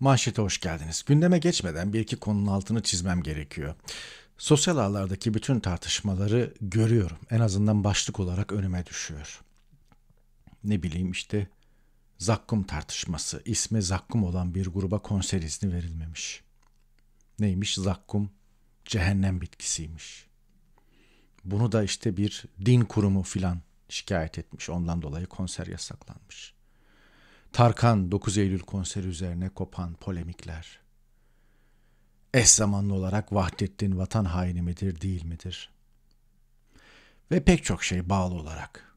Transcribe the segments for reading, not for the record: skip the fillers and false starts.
Manşete hoş geldiniz. Gündeme geçmeden bir iki konunun altını çizmem gerekiyor. Sosyal ağlardaki bütün tartışmaları görüyorum. En azından başlık olarak önüme düşüyor. Ne bileyim işte zakkum tartışması. İsmi zakkum olan bir gruba konser izni verilmemiş. Neymiş zakkum? Cehennem bitkisiymiş. Bunu da işte bir din kurumu filan şikayet etmiş. Ondan dolayı konser yasaklanmış. Tarkan 9 Eylül konseri üzerine kopan polemikler. Eş zamanlı olarak Vahdettin vatan haini midir değil midir? Ve pek çok şey bağlı olarak.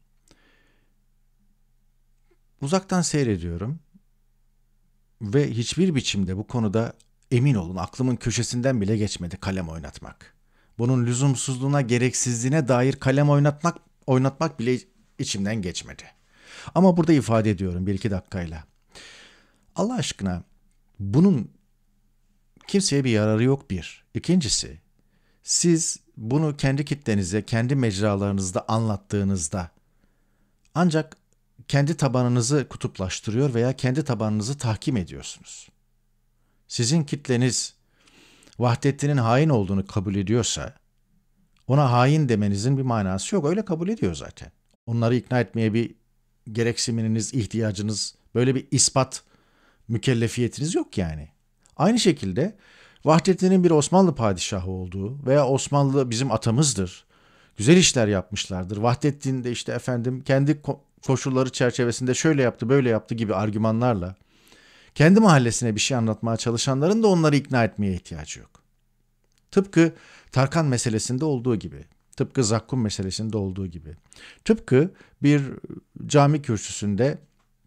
Uzaktan seyrediyorum ve hiçbir biçimde bu konuda emin olun aklımın köşesinden bile geçmedi kalem oynatmak. Bunun lüzumsuzluğuna, gereksizliğine dair kalem oynatmak bile içimden geçmedi. Ama burada ifade ediyorum bir iki dakikayla. Allah aşkına bunun kimseye bir yararı yok bir. İkincisi, siz bunu kendi kitlenize, kendi mecralarınızda anlattığınızda ancak kendi tabanınızı kutuplaştırıyor veya kendi tabanınızı tahkim ediyorsunuz. Sizin kitleniz Vahdettin'in hain olduğunu kabul ediyorsa ona hain demenizin bir manası yok. Öyle kabul ediyor zaten. Onları ikna etmeye bir gereksiniminiz, ihtiyacınız, böyle bir ispat mükellefiyetiniz yok yani. Aynı şekilde Vahdettin'in bir Osmanlı padişahı olduğu veya Osmanlı bizim atamızdır, güzel işler yapmışlardır. Vahdettin de işte efendim kendi koşulları çerçevesinde şöyle yaptı, böyle yaptı gibi argümanlarla kendi mahallesine bir şey anlatmaya çalışanların da onları ikna etmeye ihtiyacı yok. Tıpkı Tarkan meselesinde olduğu gibi, tıpkı Zakkum meselesinde olduğu gibi, tıpkı bir cami kürsüsünde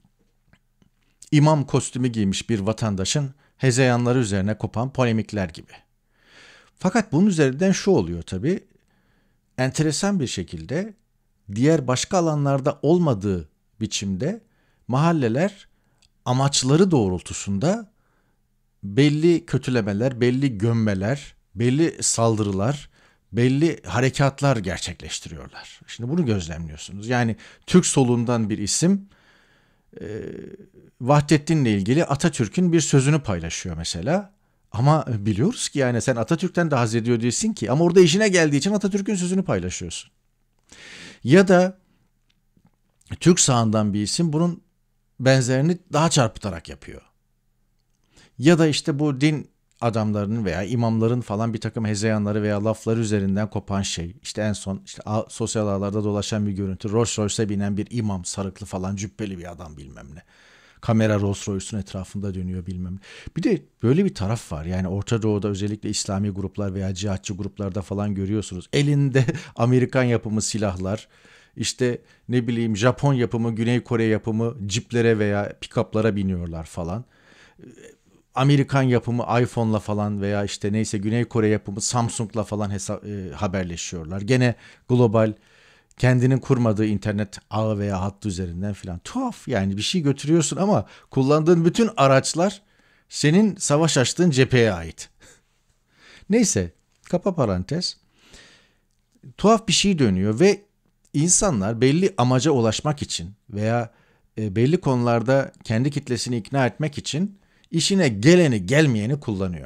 imam kostümü giymiş bir vatandaşın hezeyanları üzerine kopan polemikler gibi. Fakat bunun üzerinden şu oluyor tabii, enteresan bir şekilde diğer başka alanlarda olmadığı biçimde mahalleler amaçları doğrultusunda belli kötülemeler, belli gömmeler, belli saldırılar, belli harekatlar gerçekleştiriyorlar. Şimdi bunu gözlemliyorsunuz. Yani Türk solundan bir isim Vahdettin'le ilgili Atatürk'ün bir sözünü paylaşıyor mesela. Ama biliyoruz ki yani sen Atatürk'ten de haz ediyor değilsin ki. Ama orada işine geldiği için Atatürk'ün sözünü paylaşıyorsun. Ya da Türk sağından bir isim bunun benzerini daha çarpıtarak yapıyor. Ya da işte bu din adamlarının veya imamların falan bir takım hezeyanları veya lafları üzerinden kopan şey. İşte en son işte sosyal ağlarda dolaşan bir görüntü. Rolls Royce'e binen bir imam, sarıklı falan cübbeli bir adam bilmem ne. Kamera Rolls Royce'un etrafında dönüyor bilmem ne. Bir de böyle bir taraf var. Yani Orta Doğu'da özellikle İslami gruplar veya cihatçı gruplarda falan görüyorsunuz. Elinde Amerikan yapımı silahlar, işte ne bileyim Japon yapımı, Güney Kore yapımı ciplere veya pick-up'lara biniyorlar falan. Amerikan yapımı iPhone'la falan veya işte neyse Güney Kore yapımı Samsung'la falan haberleşiyorlar. Gene global kendinin kurmadığı internet ağı veya hattı üzerinden filan. Tuhaf yani bir şey götürüyorsun ama kullandığın bütün araçlar senin savaş açtığın cepheye ait. Neyse kapa parantez. Tuhaf bir şey dönüyor ve insanlar belli amaca ulaşmak için veya belli konularda kendi kitlesini ikna etmek için işine geleni gelmeyeni kullanıyor.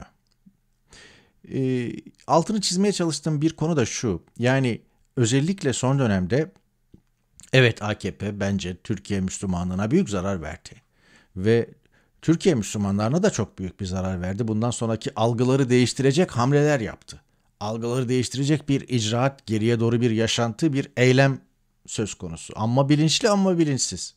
Altını çizmeye çalıştığım bir konu da şu. Yani özellikle son dönemde evet AKP bence Türkiye Müslümanlığına büyük zarar verdi. Ve Türkiye Müslümanlarına da çok büyük bir zarar verdi. Bundan sonraki algıları değiştirecek hamleler yaptı. Algıları değiştirecek bir icraat, geriye doğru bir yaşantı, bir eylem söz konusu. Ama bilinçli ama bilinçsiz.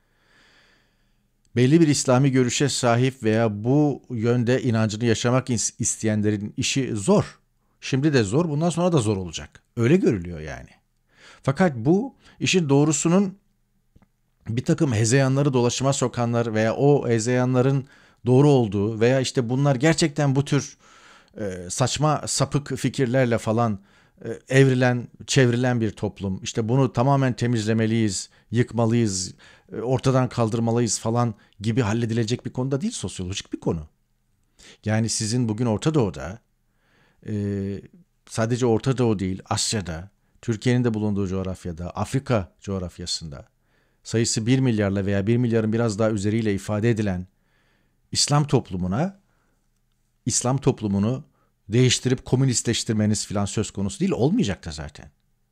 Belli bir İslami görüşe sahip veya bu yönde inancını yaşamak isteyenlerin işi zor. Şimdi de zor, bundan sonra da zor olacak. Öyle görülüyor yani. Fakat bu işin doğrusunun bir takım hezeyanları dolaşıma sokanlar veya o hezeyanların doğru olduğu veya işte bunlar gerçekten bu tür saçma sapık fikirlerle falan evrilen, çevrilen bir toplum. İşte bunu tamamen temizlemeliyiz, yıkmalıyız, ortadan kaldırmalıyız falan gibi halledilecek bir konuda değil, sosyolojik bir konu. Yani sizin bugün Orta Doğu'da, sadece Orta Doğu değil, Asya'da, Türkiye'nin de bulunduğu coğrafyada, Afrika coğrafyasında sayısı 1 milyarla veya 1 milyarın biraz daha üzeriyle ifade edilen İslam toplumunu değiştirip komünistleştirmeniz falan söz konusu değil, olmayacak da zaten.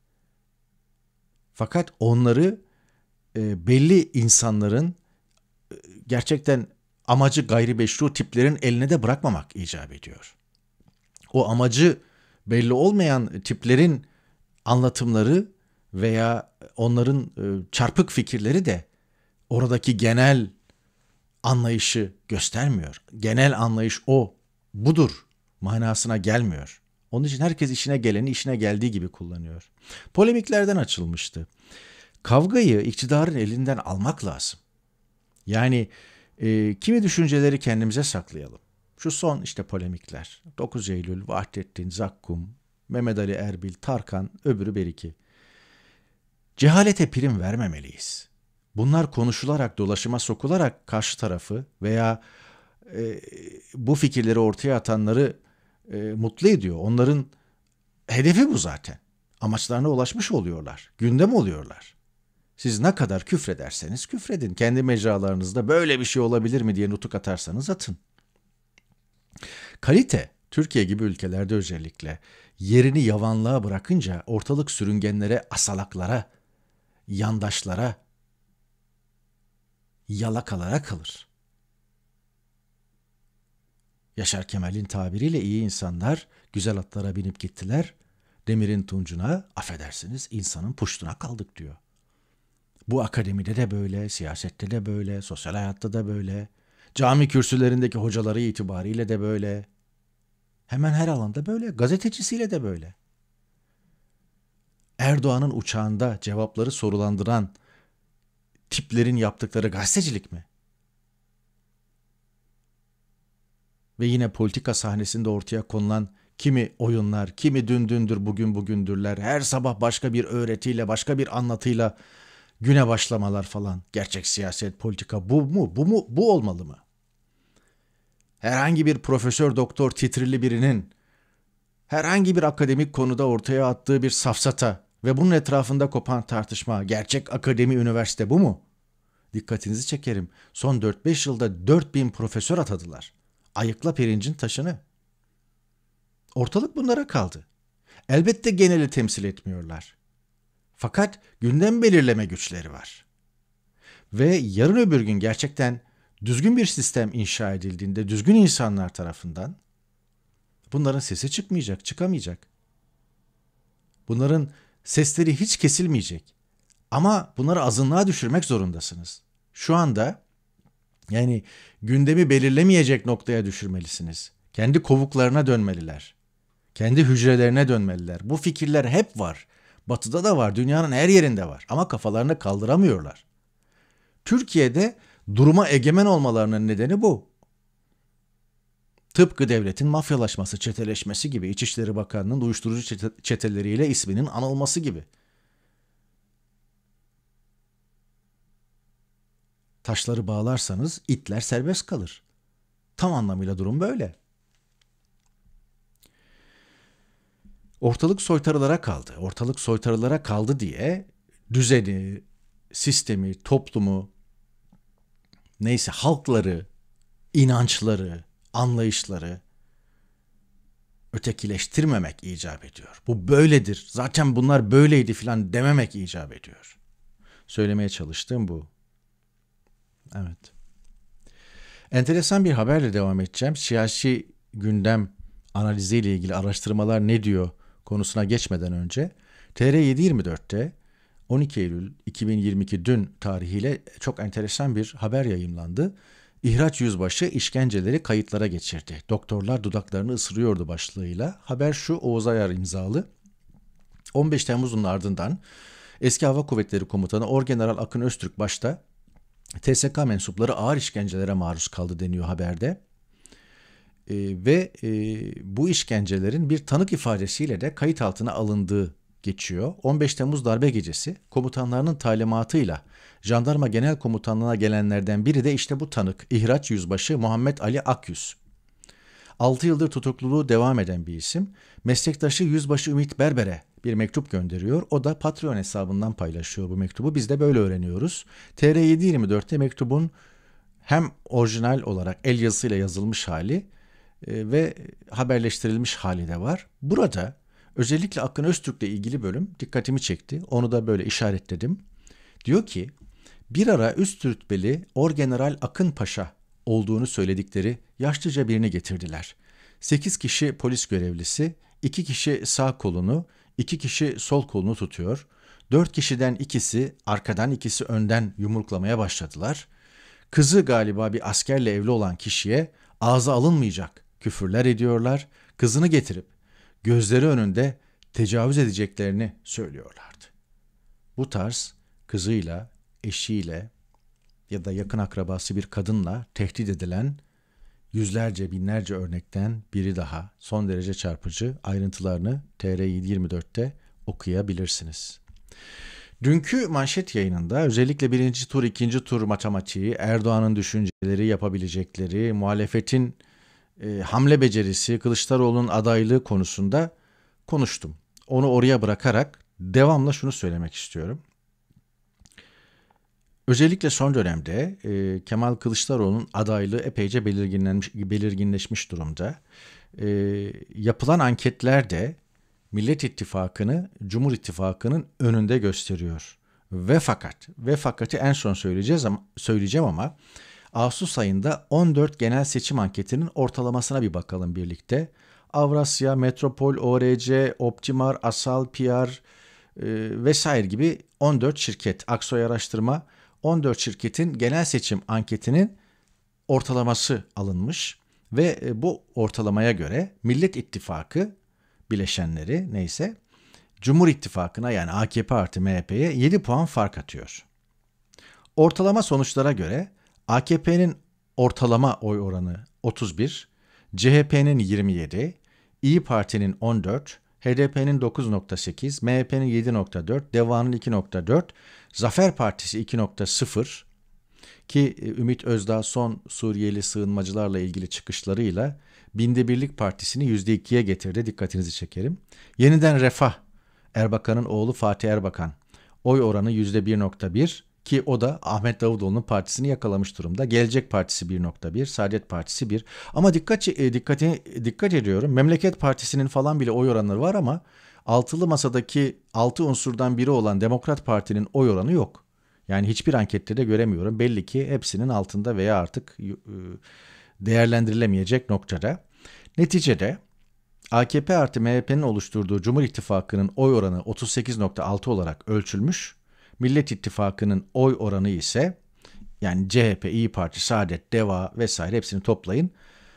Fakat onları belli insanların gerçekten amacı gayrimeşru tiplerin eline de bırakmamak icap ediyor. O amacı belli olmayan tiplerin anlatımları veya onların çarpık fikirleri de oradaki genel anlayışı göstermiyor. Genel anlayış budur manasına gelmiyor. Onun için herkes işine geleni işine geldiği gibi kullanıyor. Polemiklerden açılmıştı. Kavgayı iktidarın elinden almak lazım. Yani kimi düşünceleri kendimize saklayalım. Şu son işte polemikler. 9 Eylül, Vahdettin, Zakkum, Mehmet Ali Erbil, Tarkan, öbürü beriki. Cehalete prim vermemeliyiz. Bunlar konuşularak, dolaşıma sokularak karşı tarafı veya bu fikirleri ortaya atanları mutlu ediyor. Onların hedefi bu zaten. Amaçlarına ulaşmış oluyorlar. Gündem oluyorlar. Siz ne kadar küfrederseniz küfredin. Kendi mecralarınızda böyle bir şey olabilir mi diye nutuk atarsanız atın. Kalite, Türkiye gibi ülkelerde özellikle yerini yavanlığa bırakınca ortalık sürüngenlere, asalaklara, yandaşlara, yalakalara kalır. Yaşar Kemal'in tabiriyle iyi insanlar güzel atlara binip gittiler. Demirin tuncuna, affedersiniz, insanın puştuna kaldık diyor. Bu akademide de böyle, siyasette de böyle, sosyal hayatta da böyle, cami kürsülerindeki hocaları itibariyle de böyle. Hemen her alanda böyle, gazetecisiyle de böyle. Erdoğan'ın uçağında cevapları sorulandıran tiplerin yaptıkları gazetecilik mi? Ve yine politika sahnesinde ortaya konulan kimi oyunlar, kimi dün dündür bugün bugündürler, her sabah başka bir öğretiyle, başka bir anlatıyla güne başlamalar falan. Gerçek siyaset, politika bu mu? Bu mu? Bu olmalı mı? Herhangi bir profesör, doktor, titrili birinin herhangi bir akademik konuda ortaya attığı bir safsata ve bunun etrafında kopan tartışma, gerçek akademi, üniversite bu mu? Dikkatinizi çekerim. Son 4-5 yılda 4000 profesör atadılar. Ayıkla pirincin taşını. Ortalık bunlara kaldı. Elbette geneli temsil etmiyorlar. Fakat gündem belirleme güçleri var. Ve yarın öbür gün gerçekten düzgün bir sistem inşa edildiğinde, düzgün insanlar tarafından bunların sesi çıkmayacak, çıkamayacak. Bunların sesleri hiç kesilmeyecek. Ama bunları azınlığa düşürmek zorundasınız. Şu anda yani gündemi belirlemeyecek noktaya düşürmelisiniz. Kendi kovuklarına dönmeliler. Kendi hücrelerine dönmeliler. Bu fikirler hep var. Batı'da da var, dünyanın her yerinde var. Ama kafalarını kaldıramıyorlar. Türkiye'de duruma egemen olmalarının nedeni bu. Tıpkı devletin mafyalaşması, çeteleşmesi gibi, İçişleri Bakanı'nın uyuşturucu çeteleriyle isminin anılması gibi. Taşları bağlarsanız itler serbest kalır. Tam anlamıyla durum böyle. Ortalık soytarılara kaldı. Ortalık soytarılara kaldı diye düzeni, sistemi, toplumu, neyse halkları, inançları, anlayışları ötekileştirmemek icap ediyor. Bu böyledir. Zaten bunlar böyleydi filan dememek icap ediyor. Söylemeye çalıştığım bu. Evet. Enteresan bir haberle devam edeceğim. Siyasi gündem analiziyle ilgili araştırmalar ne diyor konusuna geçmeden önce TR724'te 12 Eylül 2022 dün tarihiyle çok enteresan bir haber yayımlandı. İhraç yüzbaşı işkenceleri kayıtlara geçirdi. Doktorlar dudaklarını ısırıyordu başlığıyla. Haber şu, Oğuz Ayar imzalı. 15 Temmuz'un ardından Eski Hava Kuvvetleri Komutanı Orgeneral Akın Öztürk başta TSK mensupları ağır işkencelere maruz kaldı deniyor haberde. Bu işkencelerin bir tanık ifadesiyle de kayıt altına alındığı geçiyor. 15 Temmuz darbe gecesi komutanlarının talimatıyla Jandarma Genel Komutanlığı'na gelenlerden biri de işte bu tanık, İhraç Yüzbaşı Muhammed Ali Akyüz. 6 yıldır tutukluluğu devam eden bir isim. Meslektaşı Yüzbaşı Ümit Berber'e bir mektup gönderiyor. O da Patreon hesabından paylaşıyor bu mektubu. Biz de böyle öğreniyoruz. TR724'te mektubun hem orijinal olarak el yazısıyla yazılmış hali ve haberleştirilmiş hali de var. Burada özellikle Akın Öztürk'le ilgili bölüm dikkatimi çekti. Onu da böyle işaretledim. Diyor ki bir ara üst rütbeli Orgeneral Akın Paşa olduğunu söyledikleri yaşlıca birini getirdiler. 8 kişi polis görevlisi, 2 kişi sağ kolunu, 2 kişi sol kolunu tutuyor. 4 kişiden ikisi arkadan ikisi önden yumruklamaya başladılar. Kızı galiba bir askerle evli olan kişiye ağza alınmayacak küfürler ediyorlar. Kızını getirip gözleri önünde tecavüz edeceklerini söylüyorlardı. Bu tarz kızıyla, eşiyle ya da yakın akrabası bir kadınla tehdit edilen yüzlerce binlerce örnekten biri daha son derece çarpıcı, ayrıntılarını TR724'te okuyabilirsiniz. Dünkü manşet yayınında özellikle birinci tur, ikinci tur matematiği, Erdoğan'ın düşünceleri, yapabilecekleri, muhalefetin hamle becerisi, Kılıçdaroğlu'nun adaylığı konusunda konuştum. Onu oraya bırakarak devamlı şunu söylemek istiyorum. Özellikle son dönemde Kemal Kılıçdaroğlu'nun adaylığı epeyce belirginleşmiş durumda. Yapılan anketler de Millet İttifakı'nı Cumhur İttifakı'nın önünde gösteriyor. Ve fakatı en son söyleyeceğim ama Ağustos ayında 14 genel seçim anketinin ortalamasına bir bakalım birlikte. Avrasya, Metropol, ORC, Optimar, Asal, PR vesaire gibi 14 şirket, Aksoy Araştırma, 14 şirketin genel seçim anketinin ortalaması alınmış ve bu ortalamaya göre Millet İttifakı bileşenleri neyse Cumhur İttifakı'na yani AKP artı MHP'ye 7 puan fark atıyor. Ortalama sonuçlara göre AKP'nin ortalama oy oranı 31, CHP'nin 27, İyi Parti'nin 14, HDP'nin 9.8, MHP'nin 7.4, DEVA'nın 2.4, Zafer Partisi 2.0 ki Ümit Özdağ son Suriyeli sığınmacılarla ilgili çıkışlarıyla Binde Birlik Partisi'ni %2'ye getirdi. Dikkatinizi çekerim. Yeniden Refah, Erbakan'ın oğlu Fatih Erbakan. Oy oranı %1.1 ki o da Ahmet Davutoğlu'nun partisini yakalamış durumda. Gelecek Partisi 1.1, Saadet Partisi 1. Ama dikkat ediyorum. Memleket Partisi'nin falan bile oy oranları var ama altılı masadaki 6 unsurdan biri olan Demokrat Parti'nin oy oranı yok. Yani hiçbir ankette de göremiyorum. Belli ki hepsinin altında veya artık değerlendirilemeyecek noktada. Neticede AKP artı MHP'nin oluşturduğu Cumhur İttifakı'nın oy oranı 38.6 olarak ölçülmüş. Millet İttifakı'nın oy oranı ise yani CHP, İyi Parti, Saadet, DEVA vesaire hepsini toplayın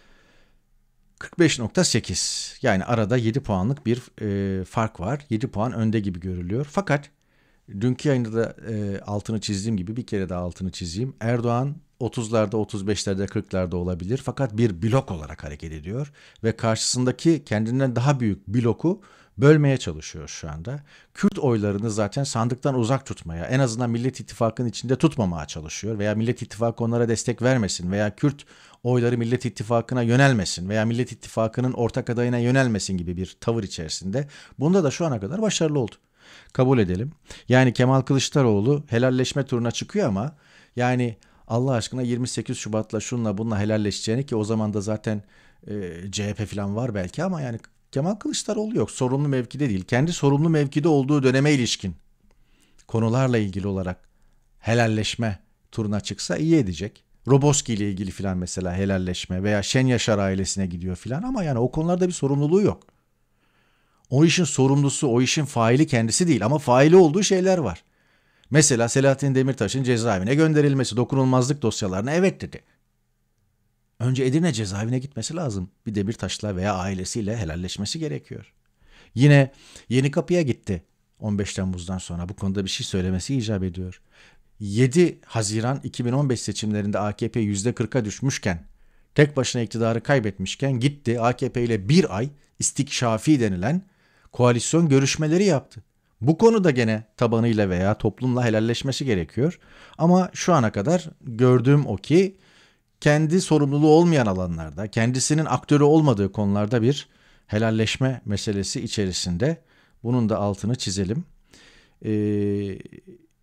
45.8. Yani arada 7 puanlık bir fark var. 7 puan önde gibi görülüyor. Fakat dünkü yayında da altını çizdiğim gibi bir kere daha altını çizeyim. Erdoğan 30'larda, 35'lerde, 40'larda olabilir. Fakat bir blok olarak hareket ediyor. Ve karşısındaki kendinden daha büyük bloku bölmeye çalışıyor şu anda. Kürt oylarını zaten sandıktan uzak tutmaya, en azından Millet İttifakı'nın içinde tutmamaya çalışıyor. Veya Millet İttifakı onlara destek vermesin veya Kürt oyları Millet İttifakı'na yönelmesin veya Millet İttifakı'nın ortak adayına yönelmesin gibi bir tavır içerisinde. Bunda da şu ana kadar başarılı oldu. Kabul edelim. Yani Kemal Kılıçdaroğlu helalleşme turuna çıkıyor ama yani Allah aşkına 28 Şubat'la şunla bununla helalleşeceğini ki o zaman da zaten CHP falan var belki ama yani Kemal Kılıçdaroğlu yok. Sorumlu mevkide değil. Kendi sorumlu mevkide olduğu döneme ilişkin konularla ilgili olarak helalleşme turuna çıksa iyi edecek. Roboski ile ilgili filan mesela helalleşme veya Şen Yaşar ailesine gidiyor filan ama yani o konularda bir sorumluluğu yok. O işin sorumlusu, o işin faili kendisi değil ama faili olduğu şeyler var. Mesela Selahattin Demirtaş'ın cezaevine gönderilmesi, dokunulmazlık dosyalarına evet dedi. Önce Edirne cezaevine gitmesi lazım. Bir Demirtaş'la veya ailesiyle helalleşmesi gerekiyor. Yine Yenikapı'ya gitti 15 Temmuz'dan sonra. Bu konuda bir şey söylemesi icap ediyor. 7 Haziran 2015 seçimlerinde AKP %40'a düşmüşken, tek başına iktidarı kaybetmişken gitti AKP ile bir ay istikşafi denilen koalisyon görüşmeleri yaptı. Bu konuda gene tabanıyla veya toplumla helalleşmesi gerekiyor. Ama şu ana kadar gördüğüm o ki kendi sorumluluğu olmayan alanlarda, kendisinin aktörü olmadığı konularda bir helalleşme meselesi içerisinde. Bunun da altını çizelim.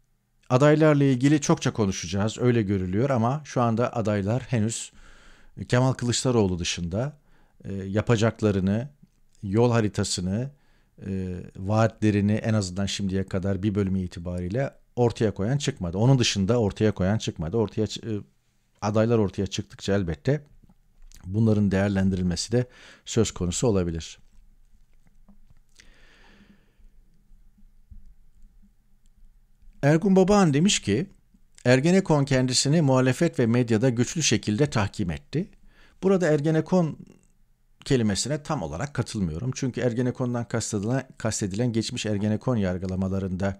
Adaylarla ilgili çokça konuşacağız, öyle görülüyor ama şu anda adaylar henüz Kemal Kılıçdaroğlu dışında yapacaklarını, yol haritasını, vaatlerini en azından şimdiye kadar bir bölümü itibariyle ortaya koyan çıkmadı. Onun dışında ortaya koyan çıkmadı. Adaylar ortaya çıktıkça elbette bunların değerlendirilmesi de söz konusu olabilir. Ergun Babahan demiş ki, Ergenekon kendisini muhalefet ve medyada güçlü şekilde tahkim etti. Burada Ergenekon kelimesine tam olarak katılmıyorum. Çünkü Ergenekon'dan kastedilen geçmiş Ergenekon yargılamalarında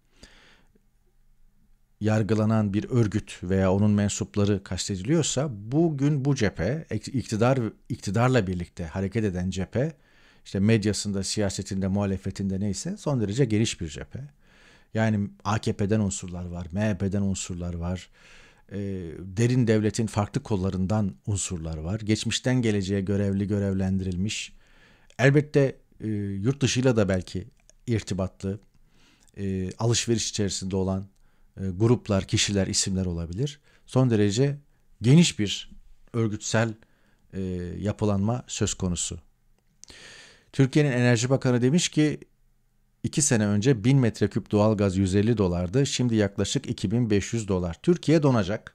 yargılanan bir örgüt veya onun mensupları kastediliyorsa, bugün bu cephe, iktidarla birlikte hareket eden cephe, işte medyasında, siyasetinde, muhalefetinde neyse son derece geniş bir cephe. Yani AKP'den unsurlar var, MHP'den unsurlar var, derin devletin farklı kollarından unsurlar var. Geçmişten geleceğe görevlendirilmiş, elbette yurt dışıyla da belki irtibatlı, alışveriş içerisinde olan gruplar, kişiler, isimler olabilir. Son derece geniş bir örgütsel yapılanma söz konusu. Türkiye'nin Enerji Bakanı demiş ki 2 sene önce 1000 metreküp doğalgaz 150 dolardı. Şimdi yaklaşık 2500 dolar. Türkiye donacak.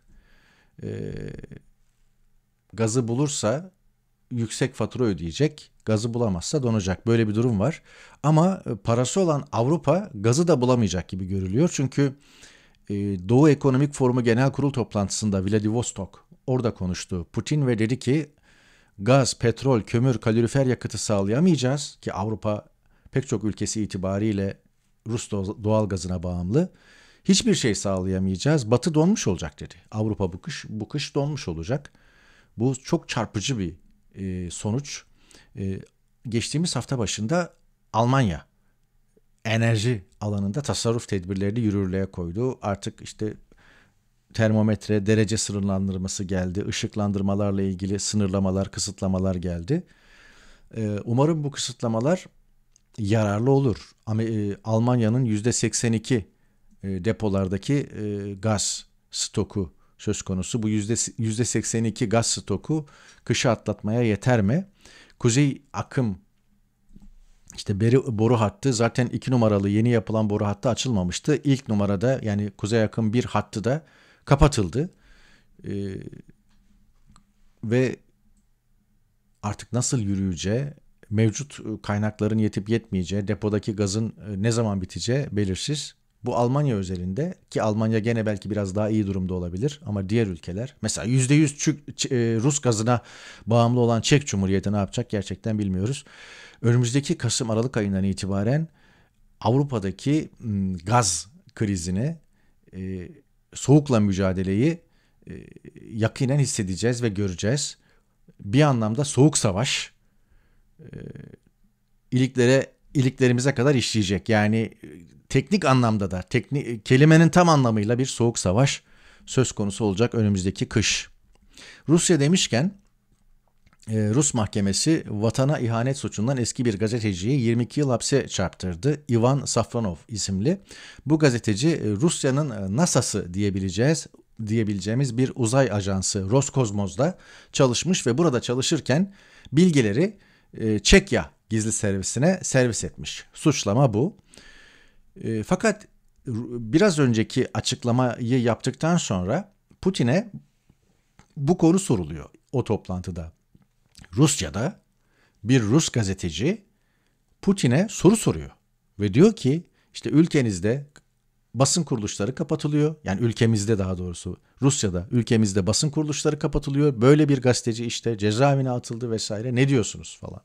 Gazı bulursa yüksek fatura ödeyecek. Gazı bulamazsa donacak. Böyle bir durum var. Ama parası olan Avrupa gazı da bulamayacak gibi görülüyor. Çünkü Doğu Ekonomik Forumu Genel Kurul toplantısında Vladivostok orada konuştu Putin ve dedi ki gaz, petrol, kömür, kalorifer yakıtı sağlayamayacağız ki Avrupa pek çok ülkesi itibariyle Rus doğal gazına bağımlı. Hiçbir şey sağlayamayacağız. Batı donmuş olacak dedi. Avrupa bu kış donmuş olacak. Bu çok çarpıcı bir sonuç. Geçtiğimiz hafta başında Almanya enerji alanında tasarruf tedbirlerini yürürlüğe koydu. Artık işte termometre, derece sınırlandırması geldi. Işıklandırmalarla ilgili sınırlamalar, kısıtlamalar geldi. Umarım bu kısıtlamalar yararlı olur. Almanya'nın %82 depolardaki gaz stoku söz konusu. Bu %82 gaz stoku kışı atlatmaya yeter mi? Kuzey akım işte boru hattı zaten 2 numaralı yeni yapılan boru hattı açılmamıştı. İlk numarada yani Kuzey akım 1 hattı da kapatıldı. Ve artık nasıl yürüyeceği, mevcut kaynakların yetip yetmeyeceği, depodaki gazın ne zaman biteceği belirsiz. Bu Almanya özelinde ki Almanya gene belki biraz daha iyi durumda olabilir ama diğer ülkeler mesela %100 Rus gazına bağımlı olan Çek Cumhuriyeti ne yapacak gerçekten bilmiyoruz. Önümüzdeki Kasım-Aralık ayından itibaren Avrupa'daki gaz krizini, soğukla mücadeleyi yakinen hissedeceğiz ve göreceğiz. Bir anlamda soğuk savaş iliklerimize kadar işleyecek. Yani teknik anlamda da kelimenin tam anlamıyla bir soğuk savaş söz konusu olacak önümüzdeki kış. Rusya demişken Rus mahkemesi vatana ihanet suçundan eski bir gazeteciyi 22 yıl hapse çarptırdı. Ivan Safronov isimli. Bu gazeteci Rusya'nın NASA'sı diyebileceğimiz bir uzay ajansı Roskosmos'da çalışmış ve burada çalışırken bilgileri Çekya gizli servisine servis etmiş. Suçlama bu. Fakat biraz önceki açıklamayı yaptıktan sonra Putin'e bu konu soruluyor o toplantıda. Rusya'da bir Rus gazeteci Putin'e soru soruyor ve diyor ki işte ülkenizde basın kuruluşları kapatılıyor. Yani ülkemizde daha doğrusu Rusya'da ülkemizde basın kuruluşları kapatılıyor. Böyle bir gazeteci işte cezaevine atıldı vesaire. Ne diyorsunuz falan.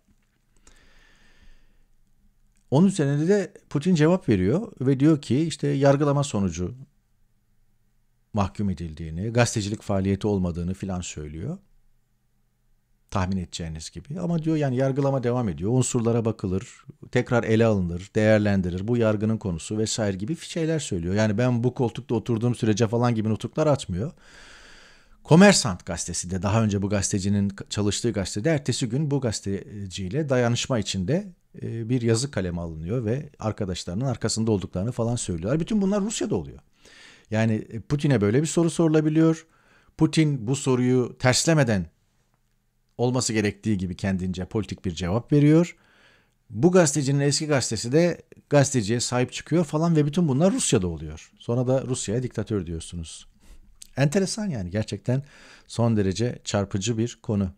Onun üzerine de Putin cevap veriyor ve diyor ki işte yargılama sonucu mahkum edildiğini, gazetecilik faaliyeti olmadığını filan söylüyor. Tahmin edeceğiniz gibi. Ama diyor yani yargılama devam ediyor. Unsurlara bakılır, tekrar ele alınır, değerlendirir. Bu yargının konusu vesaire gibi şeyler söylüyor. Yani ben bu koltukta oturduğum sürece falan gibi nutuklar atmıyor. Kommersant gazetesi de daha önce bu gazetecinin çalıştığı gazetede ertesi gün bu gazeteciyle dayanışma içinde bir yazı kaleme alınıyor ve arkadaşlarının arkasında olduklarını falan söylüyorlar. Bütün bunlar Rusya'da oluyor. Yani Putin'e böyle bir soru sorulabiliyor. Putin bu soruyu terslemeden olması gerektiği gibi kendince politik bir cevap veriyor. Bu gazetecinin eski gazetesi de gazeteciye sahip çıkıyor falan ve bütün bunlar Rusya'da oluyor. Sonra da Rusya'ya diktatör diyorsunuz. Enteresan yani, gerçekten son derece çarpıcı bir konu.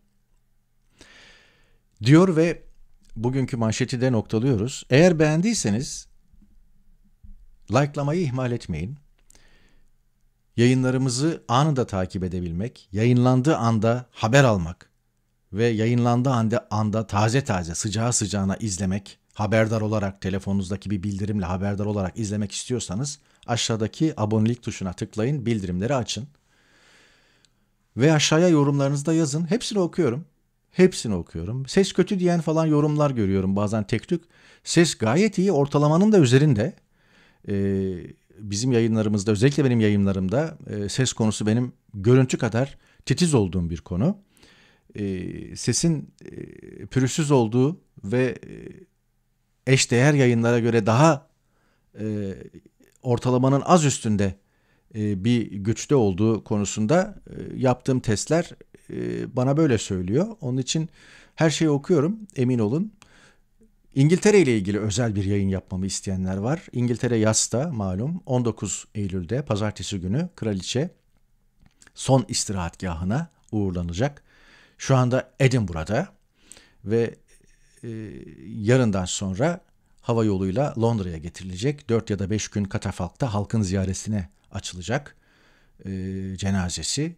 Diyor ve bugünkü manşeti de noktalıyoruz. Eğer beğendiyseniz likelamayı ihmal etmeyin. Yayınlarımızı anında takip edebilmek, yayınlandığı anda haber almak ve yayınlandığı anda taze taze sıcağı sıcağına izlemek, haberdar olarak telefonunuzdaki bir bildirimle haberdar olarak izlemek istiyorsanız aşağıdaki abonelik tuşuna tıklayın, bildirimleri açın. Ve aşağıya yorumlarınızı da yazın. Hepsini okuyorum. Hepsini okuyorum. Ses kötü diyen falan yorumlar görüyorum bazen tek tük. Ses gayet iyi, ortalamanın da üzerinde. Bizim yayınlarımızda, özellikle benim yayınlarımda ses konusu benim görüntü kadar titiz olduğum bir konu. Sesin pürüzsüz olduğu ve eşdeğer yayınlara göre daha ortalamanın az üstünde bir güçte olduğu konusunda yaptığım testler bana böyle söylüyor. Onun için her şeyi okuyorum, emin olun. İngiltere ile ilgili özel bir yayın yapmamı isteyenler var. İngiltere yasta malum 19 Eylül'de pazartesi günü kraliçe son istirahatgahına uğurlanacak. Şu anda Edinburgh'da ve yarından sonra hava yoluyla Londra'ya getirilecek. 4 ya da 5 gün katafalkta halkın ziyaretine açılacak cenazesi.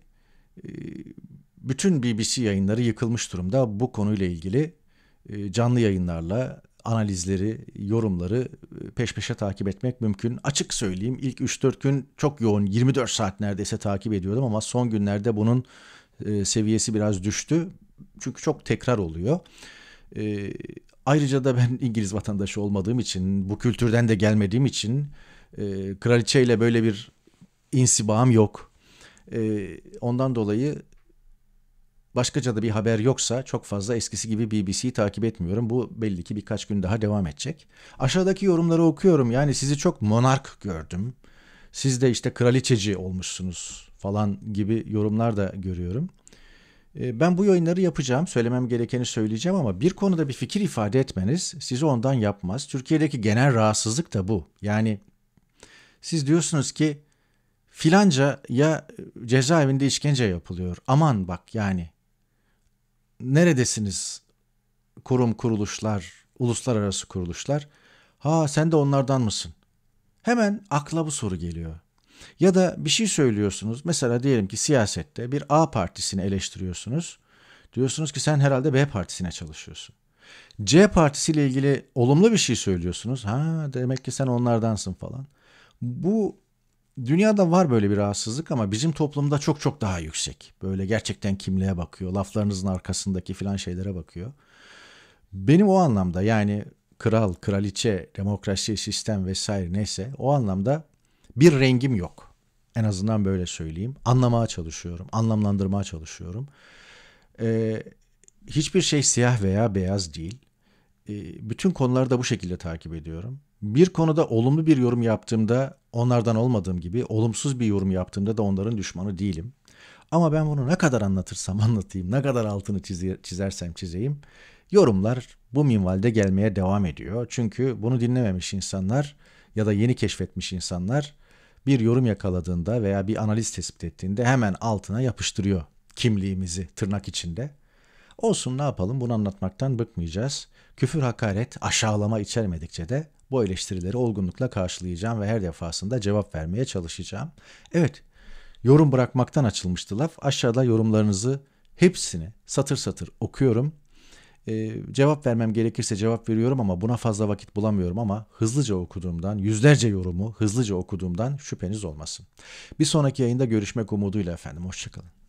Bütün BBC yayınları yıkılmış durumda. Bu konuyla ilgili canlı yayınlarla analizleri, yorumları peş peşe takip etmek mümkün. Açık söyleyeyim, ilk 3-4 gün çok yoğun, 24 saat neredeyse takip ediyordum ama son günlerde bunun seviyesi biraz düştü. Çünkü çok tekrar oluyor. Ayrıca da ben İngiliz vatandaşı olmadığım için, bu kültürden de gelmediğim için kraliçeyle böyle bir insibam yok. Ondan dolayı başkaca da bir haber yoksa çok fazla eskisi gibi BBC'yi takip etmiyorum. Bu belli ki birkaç gün daha devam edecek. Aşağıdaki yorumları okuyorum. Yani sizi çok monark gördüm. Siz de işte kraliçeci olmuşsunuz falan gibi yorumlar da görüyorum. Ben bu yayınları yapacağım. Söylemem gerekeni söyleyeceğim ama bir konuda bir fikir ifade etmeniz sizi ondan yapmaz. Türkiye'deki genel rahatsızlık da bu. Yani siz diyorsunuz ki filanca ya cezaevinde işkence yapılıyor. Aman bak yani. Neredesiniz kurum, kuruluşlar, uluslararası kuruluşlar? Ha, sen de onlardan mısın? Hemen akla bu soru geliyor. Ya da bir şey söylüyorsunuz. Mesela diyelim ki siyasette bir A partisini eleştiriyorsunuz. Diyorsunuz ki sen herhalde B partisine çalışıyorsun. C partisiyle ilgili olumlu bir şey söylüyorsunuz. Ha, demek ki sen onlardansın falan. Bu dünyada var böyle bir rahatsızlık ama bizim toplumda çok çok daha yüksek. Böyle gerçekten kimliğe bakıyor, laflarınızın arkasındaki filan şeylere bakıyor. Benim o anlamda, yani kral, kraliçe, demokrasi, sistem vesaire neyse, o anlamda bir rengim yok. En azından böyle söyleyeyim. Anlamaya çalışıyorum, anlamlandırmaya çalışıyorum. Hiçbir şey siyah veya beyaz değil. Bütün konuları da bu şekilde takip ediyorum. Bir konuda olumlu bir yorum yaptığımda onlardan olmadığım gibi, olumsuz bir yorum yaptığımda da onların düşmanı değilim. Ama ben bunu ne kadar anlatırsam anlatayım, ne kadar altını çizersem çizeyim, yorumlar bu minvalde gelmeye devam ediyor. Çünkü bunu dinlememiş insanlar ya da yeni keşfetmiş insanlar bir yorum yakaladığında veya bir analiz tespit ettiğinde hemen altına yapıştırıyor kimliğimizi tırnak içinde. Olsun, ne yapalım, bunu anlatmaktan bıkmayacağız. Küfür, hakaret, aşağılama içermedikçe de bu eleştirileri olgunlukla karşılayacağım ve her defasında cevap vermeye çalışacağım. Evet, yorum bırakmaktan açılmıştı laf. Aşağıda yorumlarınızı hepsini satır satır okuyorum. Cevap vermem gerekirse cevap veriyorum ama buna fazla vakit bulamıyorum, ama hızlıca okuduğumdan, yüzlerce yorumu hızlıca okuduğumdan şüpheniz olmasın. Bir sonraki yayında görüşmek umuduyla efendim. Hoşçakalın.